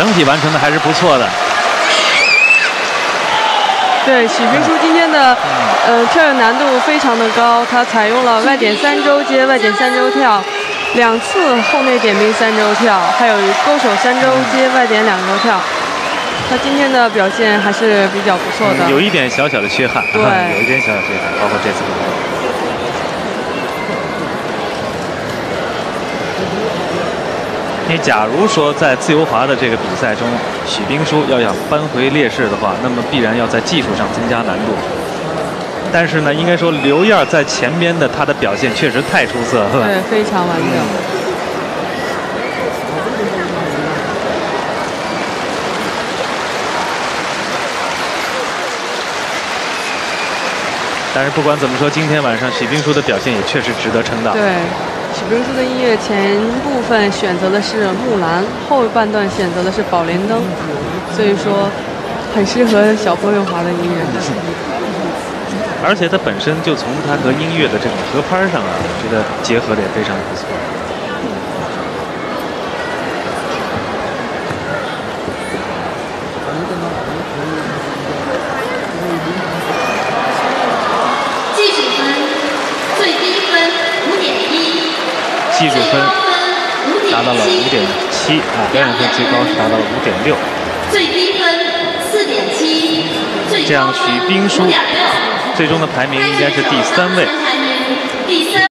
整体完成的还是不错的。 对，许冰书今天的跳跃难度非常的高，他采用了外点3周接、外点3周跳，2次后内点冰3周跳，还有勾手3周接、外点2周跳。他今天的表现还是比较不错的， 有一点小小的缺憾， 对， 有一点小小缺憾，包括这次动作。因为假如说在自由滑的这个比赛中，许冰书要想扳回劣势的话，那么必然要在技术上增加难度。但是呢，应该说刘燕在前边的她的表现确实太出色了， 对，非常完整。 但是不管怎么说，今天晚上许冰书的表现也确实值得称道。 对。许冰书的音乐前部分选择的是木兰，后半段选择的是宝莲灯，所以说很适合小朋友滑的音乐。 而且它本身就从它和音乐的这种合拍上啊，我觉得结合的也非常不错。 技术分最低分5.1。 技术分达到了5.7啊，表演分最高是达到了5.6， 最低分4.7， 这样许冰书最终的排名应该是第3位。